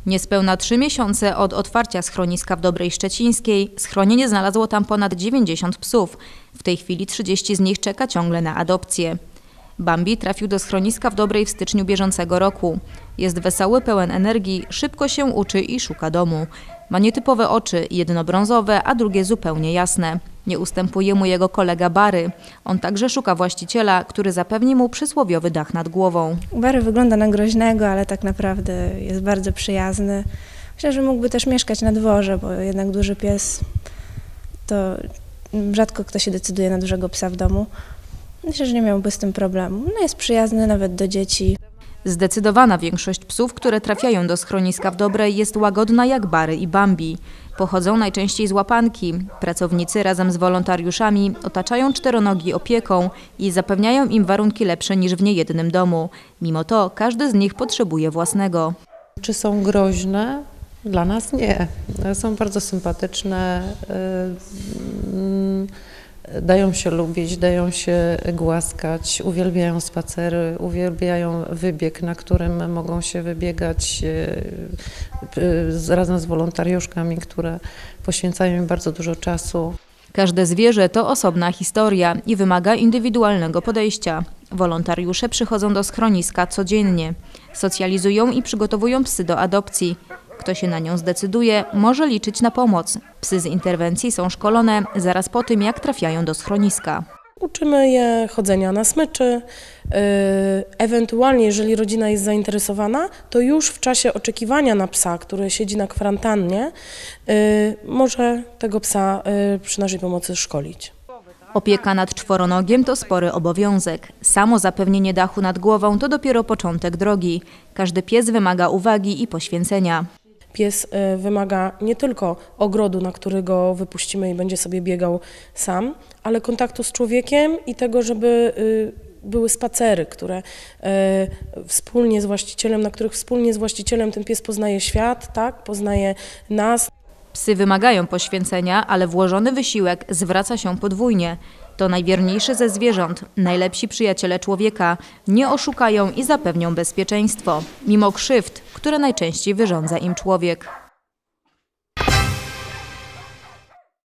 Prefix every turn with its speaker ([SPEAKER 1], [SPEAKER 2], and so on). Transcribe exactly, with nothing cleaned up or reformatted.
[SPEAKER 1] Niespełna trzy miesiące od otwarcia schroniska w Dobrej Szczecińskiej schronienie znalazło tam ponad dziewięćdziesiąt psów. W tej chwili trzydzieści z nich czeka ciągle na adopcję. Bambi trafił do schroniska w Dobrej w styczniu bieżącego roku. Jest wesoły, pełen energii, szybko się uczy i szuka domu. Ma nietypowe oczy, jedno brązowe, a drugie zupełnie jasne. Nie ustępuje mu jego kolega Bary. On także szuka właściciela, który zapewni mu przysłowiowy dach nad głową.
[SPEAKER 2] Bary wygląda na groźnego, ale tak naprawdę jest bardzo przyjazny. Myślę, że mógłby też mieszkać na dworze, bo jednak duży pies to rzadko kto się decyduje na dużego psa w domu. Myślę, że nie miałby z tym problemu. No jest przyjazny nawet do dzieci.
[SPEAKER 1] Zdecydowana większość psów, które trafiają do schroniska w Dobrej, jest łagodna jak Bary i Bambi. Pochodzą najczęściej z łapanki. Pracownicy razem z wolontariuszami otaczają czteronogi opieką i zapewniają im warunki lepsze niż w niejednym domu. Mimo to każdy z nich potrzebuje własnego.
[SPEAKER 3] Czy są groźne? Dla nas nie. Są bardzo sympatyczne. Dają się lubić, dają się głaskać, uwielbiają spacery, uwielbiają wybieg, na którym mogą się wybiegać razem z wolontariuszkami, które poświęcają im bardzo dużo czasu.
[SPEAKER 1] Każde zwierzę to osobna historia i wymaga indywidualnego podejścia. Wolontariusze przychodzą do schroniska codziennie. Socjalizują i przygotowują psy do adopcji. Kto się na nią zdecyduje, może liczyć na pomoc. Psy z interwencji są szkolone zaraz po tym, jak trafiają do schroniska.
[SPEAKER 4] Uczymy je chodzenia na smyczy, yy, ewentualnie jeżeli rodzina jest zainteresowana, to już w czasie oczekiwania na psa, który siedzi na kwarantannie, yy, może tego psa yy, przy naszej pomocy szkolić.
[SPEAKER 1] Opieka nad czworonogiem to spory obowiązek. Samo zapewnienie dachu nad głową to dopiero początek drogi. Każdy pies wymaga uwagi i poświęcenia.
[SPEAKER 4] Pies wymaga nie tylko ogrodu, na który go wypuścimy i będzie sobie biegał sam, ale kontaktu z człowiekiem i tego, żeby były spacery, które wspólnie z właścicielem, na których wspólnie z właścicielem ten pies poznaje świat, tak, poznaje nas.
[SPEAKER 1] Psy wymagają poświęcenia, ale włożony wysiłek zwraca się podwójnie. To najwierniejszy ze zwierząt, najlepsi przyjaciele człowieka. Nie oszukają i zapewnią bezpieczeństwo, mimo krzywd, które najczęściej wyrządza im człowiek.